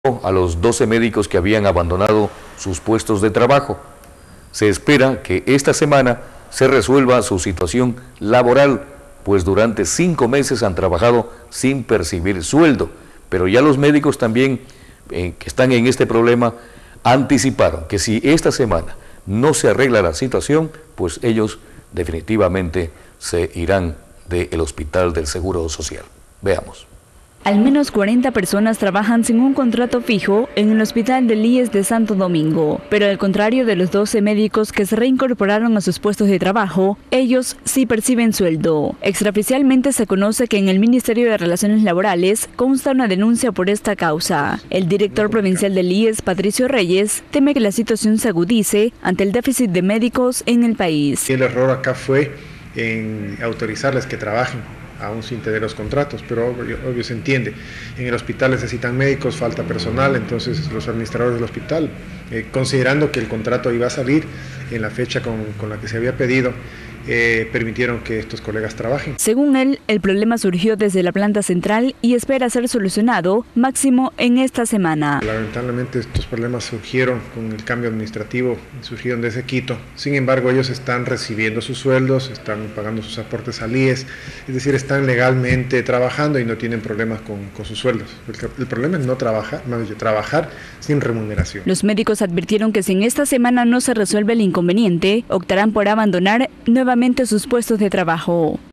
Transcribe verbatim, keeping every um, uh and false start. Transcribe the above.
a los doce médicos que habían abandonado sus puestos de trabajo. Se espera que esta semana se resuelva su situación laboral, pues durante cinco meses han trabajado sin percibir sueldo, pero ya los médicos también eh, que están en este problema anticiparon que si esta semana no se arregla la situación, pues ellos definitivamente se irán del Hospital del Seguro Social. Veamos. Al menos cuarenta personas trabajan sin un contrato fijo en el Hospital del I E S de Santo Domingo, pero al contrario de los doce médicos que se reincorporaron a sus puestos de trabajo, ellos sí perciben sueldo. Extraoficialmente se conoce que en el Ministerio de Relaciones Laborales consta una denuncia por esta causa. El director provincial del I E S, Patricio Reyes, teme que la situación se agudice ante el déficit de médicos en el país. El error acá fue en autorizarles que trabajen aún sin tener los contratos, pero obvio, obvio se entiende. En el hospital necesitan médicos, falta personal, entonces los administradores del hospital, eh, considerando que el contrato iba a salir en la fecha con, con la que se había pedido, eh, permitieron que estos colegas trabajen. Según él, el problema surgió desde la planta central y espera ser solucionado máximo en esta semana. Lamentablemente estos problemas surgieron con el cambio administrativo, surgieron desde Quito. Sin embargo, ellos están recibiendo sus sueldos, están pagando sus aportes al I E S, es decir, están legalmente trabajando y no tienen problemas con, con sus sueldos. El, el problema es no trabajar, más bien trabajar sin remuneración. Los médicos advirtieron que si en esta semana no se resuelve el inconveniente, optarán por abandonar nuevamente sus puestos de trabajo.